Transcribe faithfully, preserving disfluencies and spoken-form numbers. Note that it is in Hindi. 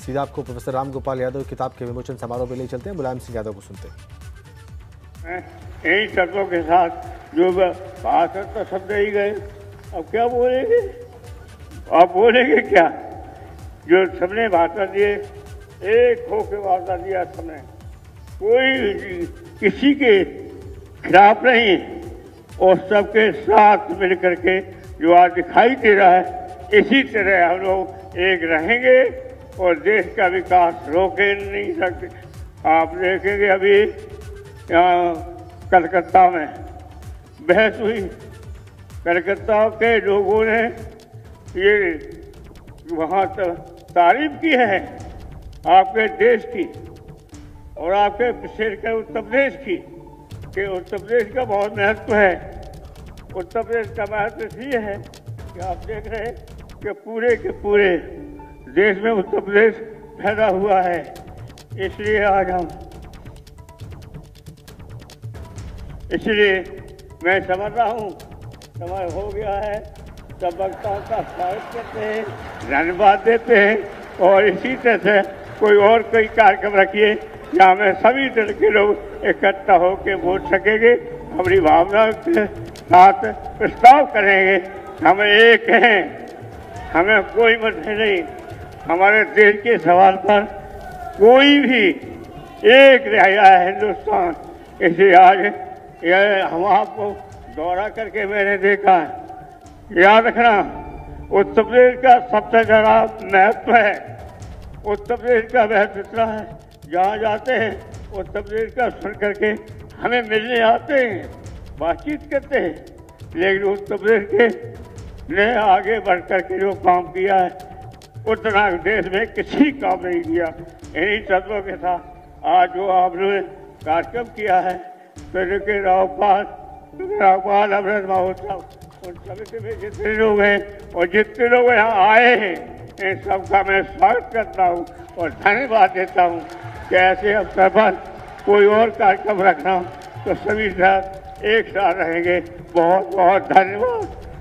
सीधा आपको प्रोफेसर राम गोपाल यादव किताब के विमोचन समारोह में ले चलते हैं। मुलायम सिंह यादव को सुनते हैं। यही शब्दों के साथ जो भाषण तो शब्द ही गए, अब क्या बोलेंगे, आप बोलेंगे क्या? जो सबने भाषण दिए, एक होके भाषण दिया सबने, कोई किसी के खिलाफ नहीं, और सबके साथ मिल करके जो आज दिखाई दे रहा है, इसी तरह हम लोग एक रहेंगे और देश का विकास रोके नहीं सकते। आप देखेंगे अभी यहाँ कलकत्ता में बहस हुई, कलकत्ता के लोगों ने ये वहाँ तारीफ की है आपके देश की और आपके विशेष कर उत्तर प्रदेश की, कि उत्तर प्रदेश का बहुत महत्व है। उत्तर प्रदेश का महत्व इसलिए है कि आप देख रहे हैं कि पूरे के पूरे देश में उत्तर प्रदेश पैदा हुआ है, इसलिए आज हम इसलिए मैं समझ रहा हूँ समय हो गया है, सब वक्ताओं का स्वागत करते हैं, धन्यवाद देते हैं, और इसी तरह से कोई और कोई कार्यक्रम रखिए जहाँ में सभी दल के लोग इकट्ठा होकर वोट सकेंगे, अपनी भावना के साथ प्रस्ताव करेंगे। हम एक हैं, हमें कोई मत नहीं, हमारे देश के सवाल पर कोई भी एक रह गया है हिंदुस्तान। इसलिए आज यह हम आपको दौरा करके मैंने देखा है, याद रखना उत्तर प्रदेश का सबसे ज़्यादा महत्व है। उत्तर प्रदेश का महत्व इतना है, जहाँ जाते हैं उत्तर प्रदेश का सुन करके हमें मिलने आते हैं, बातचीत करते हैं, लेकिन उत्तर प्रदेश के ने आगे बढ़ करके जो काम किया है उतना देश में किसी काम नहीं किया। इन्हीं तत्वों के साथ आज जो आपने कार्यक्रम किया है, फिर के रावपाल रावपाल अमृत महोत्सव, उन समिति में जितने लोग हैं और जितने लोग यहाँ आए हैं, इन सबका मैं स्वागत करता हूँ और धन्यवाद देता हूँ कि ऐसे अवसर पर कोई और कार्यक्रम रखना तो सभी साथ एक साथ रहेंगे। बहुत बहुत धन्यवाद।